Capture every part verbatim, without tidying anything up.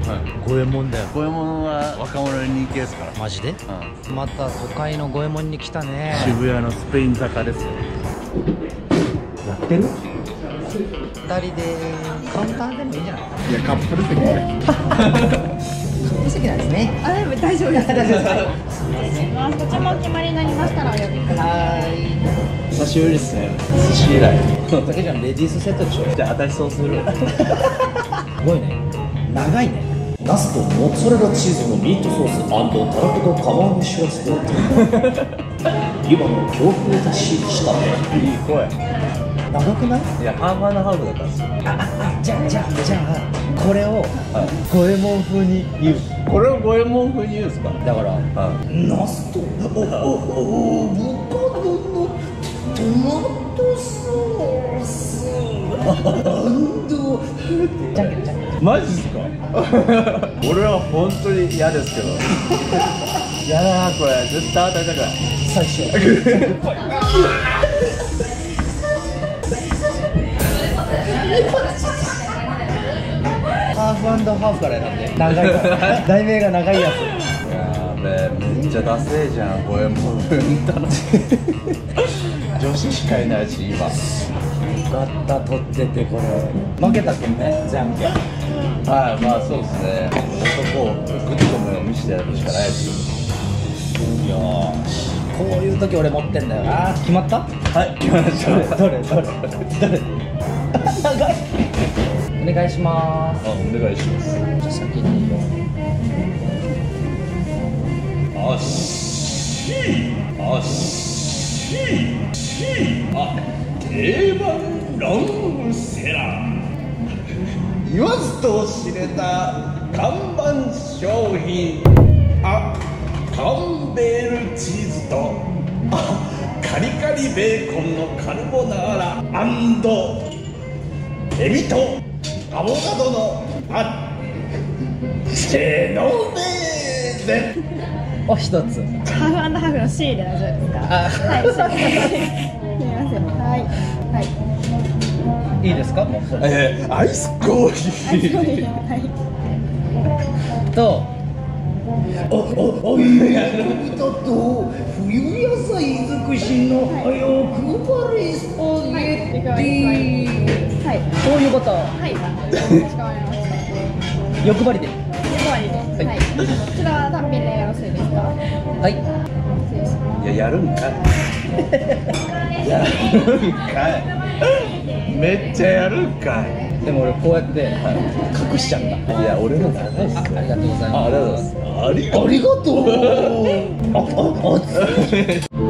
五右衛門だよ。 五右衛門は若者に人気ですから。 マジで？ うん、 また都会の五右衛門に来たね。 渋谷のスペイン坂ですよ。 やってる？二人でカウンターでもいいんじゃない？ いや、カップル席ね。 カップル席なんですね。 あ、でも大丈夫です。大丈夫です。 すみません。 こちらもお決まりになりましたらお呼びください。 は久しぶりですね。寿司以来。 ーい。たけちゃんレディースセットでしょ。 じゃあ、私そうする。 すごいね。長いね。 ナスとモッツァレラチーズのミートソース&タラコと釜揚げしらすで今の強風だししたね。 いい声。 長くない？ いや、ハーフハーフだったんですよ。 あ、じゃあじゃあじゃあこれを五右衛門風に言う。 これを五右衛門風に言うんですか？ だからはい。 ナスとおおおボカドのトマトソースじゃんけんじゃんけん。 マジっすか？俺は本当に嫌ですけど。嫌だな、これ。絶対当たりたくない。 最初。ハーフ&ハーフから選んで。長いから題名が長いやつ。 やべえ、めっちゃダセえじゃん、五右衛門風楽しい。女子しかいないし、今。 よかった、取っててこれ。負けたけんね、じゃんけん。 はい、まあそうですね。男をグッと目を見せてやるしかないですよ。 よーし。こういう時俺持ってんだよな。決まった？ はい、来ました。 どれどれどれどれ長い。お願いします。 あ、お願いします。 じゃあ先によ。 あっしーあっしーしーあ、定番ロングセラー。言わずと知れた看板商品。あ、カンベールチーズとあカリカリベーコンのカルボナーラ&エビとアボカドのあジェノベーゼ。 お一つ。 ハーフ&ハーフの C で大丈夫ですか？ あはい、すみません。はいはい。 いいですか？もうそれ。 えー、アイスコーヒー。 はい。 と。 おおおいやだと冬野菜尽くしの欲張りスパゲッティ。 はい。 そういうこと。 はい。かしこまりました。 欲張りで。 欲張りで。はい。こちらは単品でよろしいですか？ はい。 失礼します。 いや、やるんかい。やるんかい。めっちゃやるんかい。 でも俺こうやって隠しちゃった。 いや、俺の長いっすあ、ありがとうございます。 あ、ありがとうございます。ありありがとう。ああ熱い。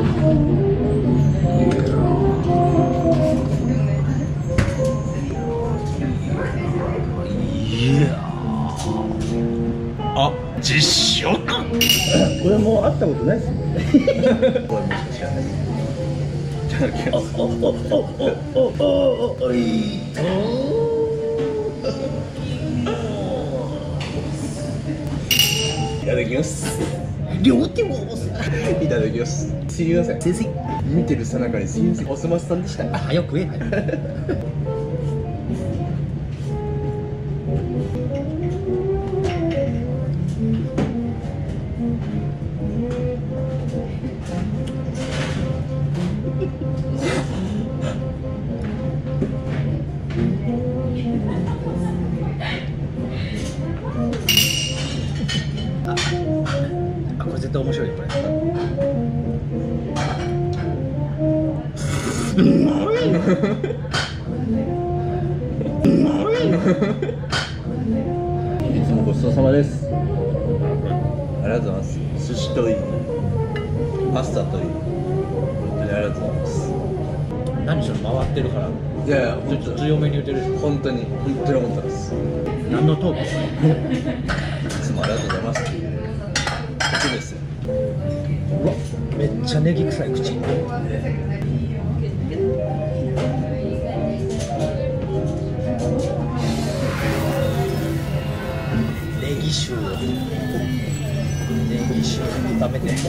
あ、実食。これもう会ったことないっすよ。これもしか知らない。いただきます。 おおおおおおいと。 いただきます。 両手を押す。 いただきます。すみません。先生、見てるさなかにすみません。おすましさんでした。 あ、早く食えない。あ、これ絶対面白いよこれ。 いつもごちそうさまです。ありがとうございます。寿司といい、パスタといい、本当にありがとうございます。 何しろ回ってるから。 いやいや、 ずっと強めに言ってるでしょ。 本当に本当に思ってます。 何のトークですか？ いつもありがとうございますっていうことですよ。 うわ、めっちゃネギ臭い口。ネギ臭をネギ臭を炒めて。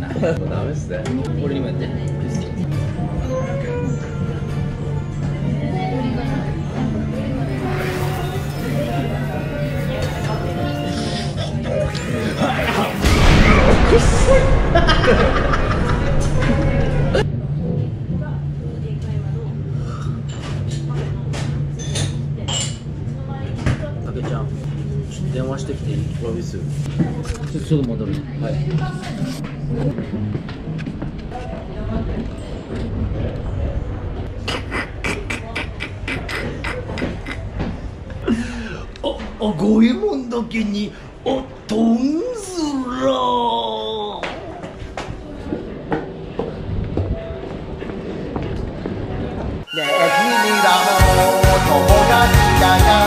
ダメっすね。俺にもやって。たけちゃん、ちょっと電話してきていい？ワビス。ちょっとすぐ戻る。はい。 あ、五右衛門だけに、あ、とんずら。 ねえ君らも友達だが